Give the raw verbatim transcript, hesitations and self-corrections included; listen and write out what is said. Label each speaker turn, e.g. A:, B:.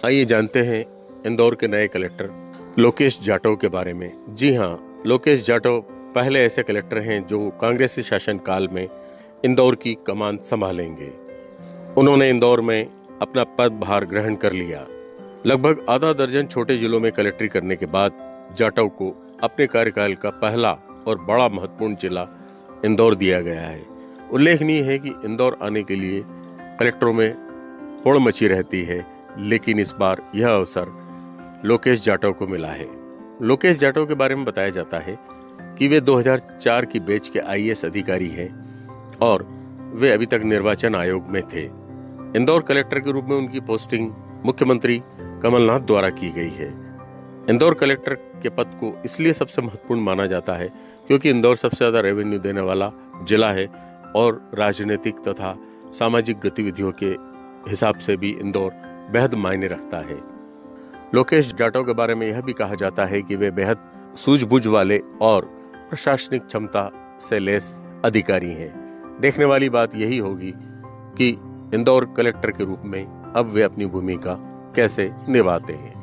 A: आइए जानते हैं इंदौर के नए कलेक्टर लोकेश जाटव के बारे में। जी हाँ, लोकेश जाटव पहले ऐसे कलेक्टर हैं जो कांग्रेसी शासन काल में इंदौर की कमान संभालेंगे। उन्होंने इंदौर में अपना पदभार ग्रहण कर लिया। लगभग आधा दर्जन छोटे जिलों में कलेक्ट्री करने के बाद जाटव को अपने कार्यकाल का पहला और बड़ा महत्वपूर्ण जिला इंदौर दिया गया है। उल्लेखनीय है कि इंदौर आने के लिए कलेक्टरों में होड़ मची रहती है, लेकिन इस बार यह अवसर लोकेश जाटव को मिला है। लोकेश जाटव के बारे में बताया जाता है कि वे दो हज़ार चार की बैच के आई ए एस अधिकारी हैं और वे अभी तक निर्वाचन आयोग में थे। इंदौर कलेक्टर के रूप में उनकी पोस्टिंग मुख्यमंत्री कमलनाथ द्वारा की गई है। इंदौर कलेक्टर के पद को इसलिए सबसे महत्वपूर्ण माना जाता है क्योंकि इंदौर सबसे ज्यादा रेवेन्यू देने वाला जिला है और राजनीतिक तथा सामाजिक गतिविधियों के हिसाब से भी इंदौर बेहद मायने रखता है। लोकेश जाटव के बारे में यह भी कहा जाता है कि वे बेहद सूझबूझ वाले और प्रशासनिक क्षमता से लैस अधिकारी हैं। देखने वाली बात यही होगी कि इंदौर कलेक्टर के रूप में अब वे अपनी भूमिका कैसे निभाते हैं।